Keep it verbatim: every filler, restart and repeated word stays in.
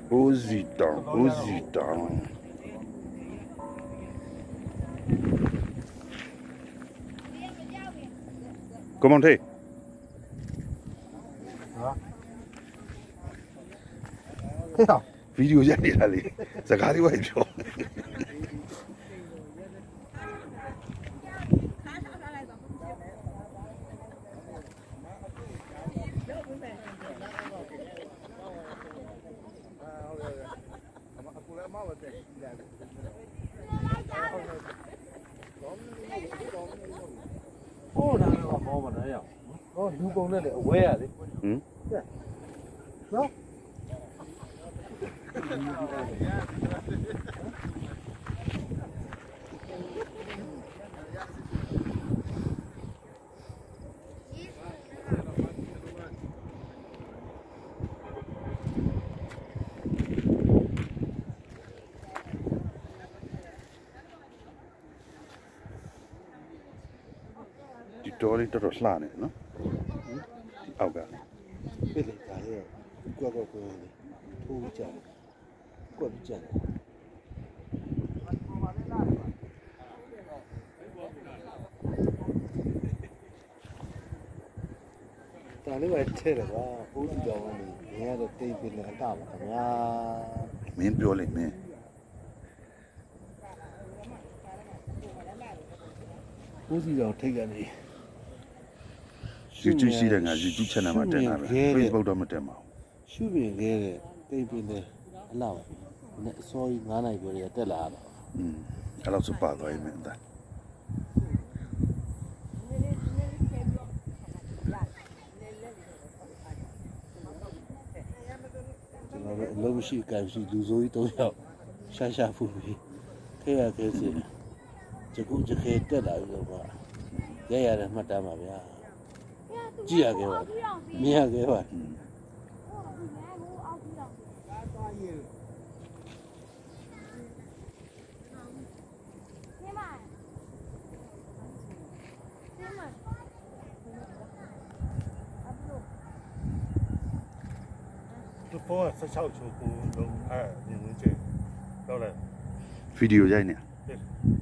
Ozidão, Ozidão. Comment t'es? Video jadi kali. Sekali wajib. Oh, dah nak mau mana ya? Oh, dukung dia le, away ali. Hmm. No. Story terus lah ni, no? Apa? Pilih kaya, gua gua gua ni, tu bicara, gua bicara. Tadi baca le, wah, uji jawan ni, ni ada teh pilih apa macamnya. Main pioleh ni. Uji jawan tiga ni. YouTube ရှိတယ်ငါ YouTube channel မှာတင်တာပဲ Facebook တော့မတင်ပါဘူးရှုပင်ခဲ့တဲ့တိတ်ပင်နဲ့အလောက်နဲ့အစောကြီးnineနိုင်ကျော်တွေကတက်လာတာอืมအဲ့လောက်စပါသွားရင်မင်းသားကျွန်တော်တို့အလုံးမရှိအကန့်ရှိလူဆိုးကြီး၃ယောက်ရှာရှာဖူပြီးခဲရခဲစီကြကုကြခဲတက်လာပြီးတော့ရရတဲ့မှတ်တမ်းပါဗျာကြည့်ရခဲ့ပါမြင်ရခဲ့ပါဒီဖုန်းက16ချိုးကိုလုံးအဲမြင်ဝင်ကျတော့လေဗီဒီယိုရိုက်နေ